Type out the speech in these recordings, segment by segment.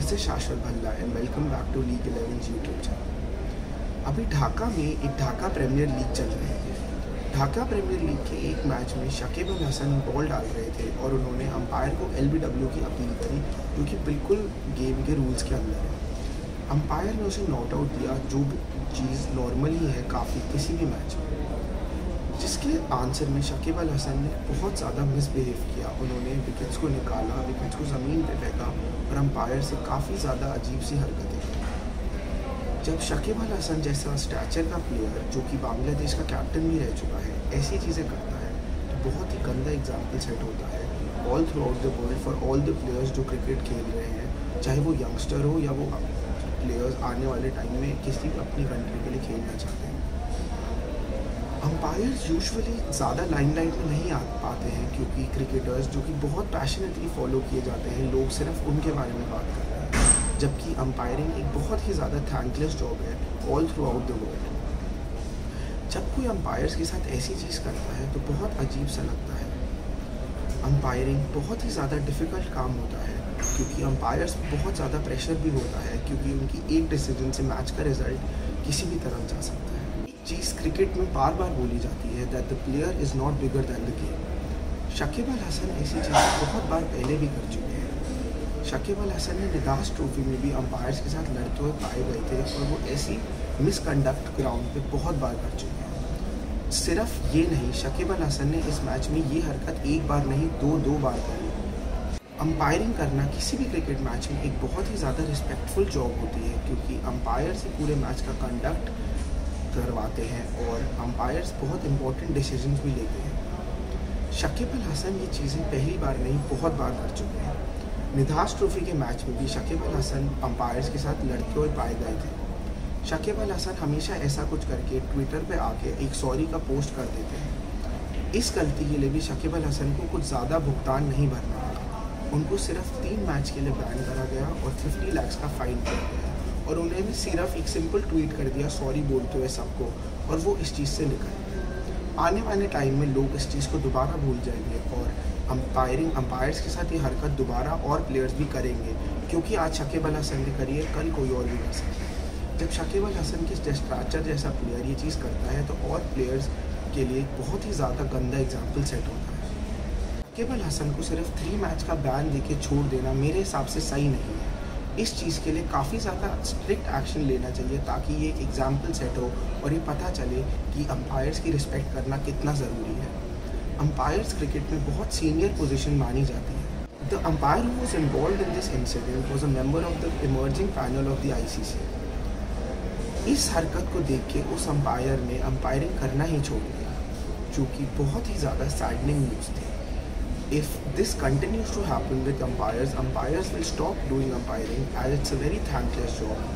This is Shashwat Bhalla and welcome back to league 11 YouTube channel. अभी ढाका में एक ढाका प्रीमियर लीग चल रही है। ढाका प्रीमियर लीग के एक मैच में शकीब अल हसन बॉल डाल रहे थे और उन्होंने अंपायर को LBW की अपील करी, जो कि बिल्कुल गेम के रूल्स के अंदर है। अंपायर ने उसे नॉट आउट दिया, जो चीज़ नॉर्मल ही है काफ़ी किसी भी मैच में, जिसके आंसर में शकीब अल हसन ने बहुत ज़्यादा मिसबिहेव किया। उन्होंने विकेट्स को निकाला, विकेट्स को ज़मीन पे फेंका और अंपायर से काफ़ी ज़्यादा अजीब सी हरकतें की। जब शकीब अल हसन जैसा स्टैचर का प्लेयर, जो कि बांग्लादेश का कैप्टन भी रह चुका है, ऐसी चीज़ें करता है तो बहुत ही गंदा एग्जाम्पल सेट होता है all throughout the world for all the players जो क्रिकेट खेल रहे हैं, चाहे वो यंगस्टर हो या वो प्लेयर्स आने वाले टाइम में किसी अपनी कंट्री के लिए खेलना चाहते हैं। अंपायर्स यूजुअली ज़्यादा लाइमलाइट में नहीं आ पाते हैं, क्योंकि क्रिकेटर्स जो कि बहुत पैशनेटली फॉलो किए जाते हैं, लोग सिर्फ उनके बारे में बात करते हैं, जबकि अंपायरिंग एक बहुत ही ज़्यादा थैंकलेस जॉब है all throughout the world. जब कोई अंपायर्स के साथ ऐसी चीज़ करता है तो बहुत अजीब सा लगता है। अंपायरिंग बहुत ही ज़्यादा डिफ़िकल्ट काम होता है, क्योंकि अंपायर्स बहुत ज़्यादा प्रेशर भी होता है, क्योंकि उनकी एक डिसीजन से मैच का रिजल्ट किसी भी तरफ जा सकता है। चीज़ क्रिकेट में बार बार बोली जाती है that the player is not bigger than the game. Shakib Al Hasan ऐसी चीज़ बहुत बार पहले भी कर चुके हैं। शकीब अल हसन ने निदास ट्रॉफी में भी अंपायर्स के साथ लड़ते हुए पाए गए थे और वो ऐसी मिसकंडक्ट ग्राउंड पे बहुत बार कर चुके हैं। सिर्फ ये नहीं, शकीब अल हसन ने इस मैच में ये हरकत एक बार नहीं दो बार करी। अंपायरिंग करना किसी भी क्रिकेट मैच में एक बहुत ही ज़्यादा रिस्पेक्टफुल जॉब होती है, क्योंकि अंपायर से पूरे मैच का कंडक्ट करवाते हैं और अंपायर्स बहुत इंपॉर्टेंट डिसीजंस भी लेते हैं। शकीब अल हसन ये चीज़ें पहली बार नहीं बहुत बार कर चुके हैं। निदास ट्रॉफी के मैच में भी शकीब अल हसन अंपायर्स के साथ लड़ते हुए पाए गए थे। शकीब अल हसन हमेशा ऐसा कुछ करके ट्विटर पे आके एक सॉरी का पोस्ट कर देते हैं। इस गलती के लिए भी शकीब अल हसन को कुछ ज़्यादा भुगतान नहीं भरना पड़ा। उनको सिर्फ 3 मैच के लिए बैन करा गया और 50 लाख का फाइन किया गया, और उन्होंने सिर्फ एक सिंपल ट्वीट कर दिया सॉरी बोलते हुए सबको, और वो इस चीज़ से निकल गए। आने वाले टाइम में लोग इस चीज़ को दोबारा भूल जाएंगे और अंपायर्स के साथ ये हरकत दोबारा और प्लेयर्स भी करेंगे, क्योंकि आज शकीब अल हसन ने करी है, कल कोई और भी कर सकता है। जब शकीब अल हसन के स्ट्रैचर जैसा प्लेयर ये चीज़ करता है तो और प्लेयर्स के लिए बहुत ही ज़्यादा गंदा एग्जाम्पल सेट होता है। शकीब अल हसन को सिर्फ 3 मैच का बैन देके छोड़ देना मेरे हिसाब से सही नहीं है। इस चीज़ के लिए काफ़ी ज़्यादा स्ट्रिक्ट एक्शन लेना चाहिए, ताकि ये एक एग्जाम्पल सेट हो और ये पता चले कि अंपायर्स की रिस्पेक्ट करना कितना ज़रूरी है। अंपायर्स क्रिकेट में बहुत सीनियर पोजीशन मानी जाती है। The umpire who was involved in this incident was a member of the emerging panel of the ICC। इस हरकत को देख के उस अंपायर ने अंपायरिंग करना ही छोड़ दिया, जो कि बहुत ही ज़्यादा सैडनिंग न्यूज़ थी। If this continues to happen with umpires will stop doing umpiring, as it's a very thankless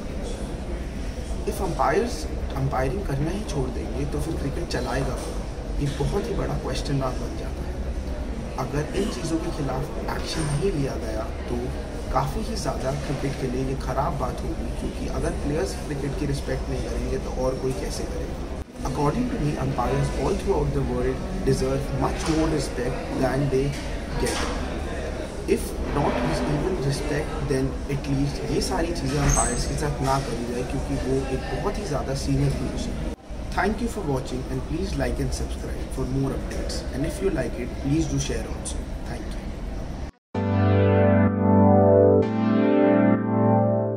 job. If umpires umpiring करना ही छोड़ देंगे तो फिर क्रिकेट चलाएगा कौन? ये बहुत ही बड़ा क्वेश्चन मार्क बन जाता है। अगर इन चीज़ों के खिलाफ एक्शन नहीं लिया गया तो काफ़ी ही ज़्यादा क्रिकेट के लिए ये ख़राब बात होगी, क्योंकि अगर प्लेयर्स क्रिकेट की रिस्पेक्ट नहीं करेंगे तो और कोई कैसे करेगा। According to me, umpires all throughout the world deserve much more respect than they get. If not even respect, then at least ये सारी चीज़ें umpires के साथ ना करी जाए, क्योंकि वो एक बहुत ही ज़्यादा सीनियर पोजीशन है। Thank you for watching and please like and subscribe for more updates. And if you like it, please do share also.